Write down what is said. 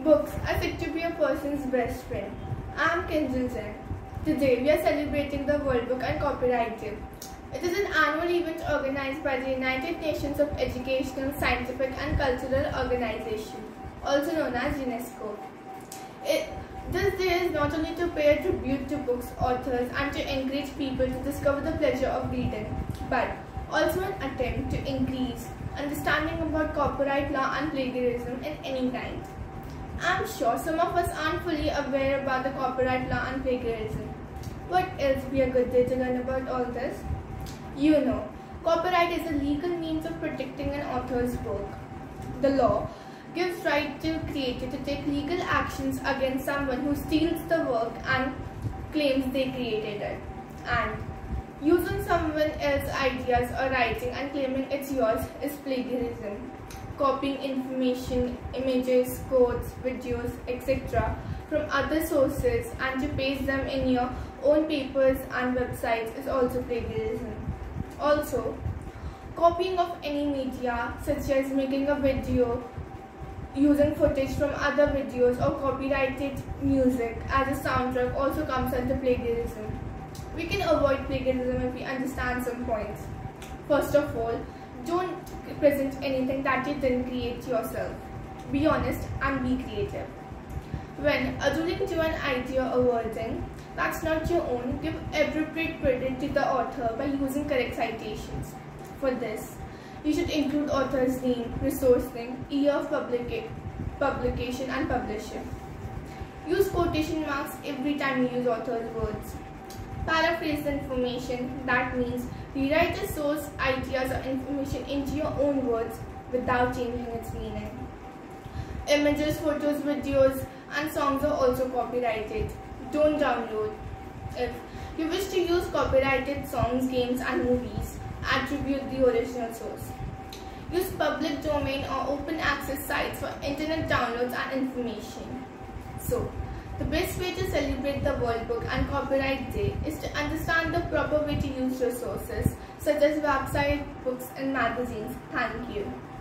Books are said to be a person's best friend. I am Kinjal Jain. Today we are celebrating the World Book and Copyright Day. It is an annual event organized by the United Nations of Educational, Scientific and Cultural Organization, also known as UNESCO. This day is not only to pay a tribute to books, authors and to encourage people to discover the pleasure of reading, but also an attempt to increase understanding about copyright law and plagiarism in any kind. I am sure some of us aren't fully aware about the copyright law and plagiarism. What else be a good day to learn about all this? You know, copyright is a legal means of protecting an author's work. The law gives right to creator to take legal actions against someone who steals the work and claims they created it. And using someone else's ideas or writing and claiming it's yours is plagiarism. Copying information, images, codes, videos, etc. from other sources and to paste them in your own papers and websites is also plagiarism. Also, copying of any media, such as making a video using footage from other videos or copyrighted music as a soundtrack, also comes under plagiarism. We can avoid plagiarism if we understand some points. First of all, don't present anything that you didn't create yourself. Be honest and be creative. When alluding to an idea or wording that's not your own, give appropriate credit to the author by using correct citations. For this, you should include author's name, resource name, year of publication and publisher. Use quotation marks every time you use author's words. Paraphrase the information, that means rewrite the source ideas or information into your own words without changing its meaning. Images, photos, videos and songs are also copyrighted. Don't download. If you wish to use copyrighted songs, games and movies, attribute the original source. Use public domain or open access sites for internet downloads and information. So, the best way to celebrate the World Book and Copyright Day is to understand the proper way to use resources such as websites, books and magazines. Thank you.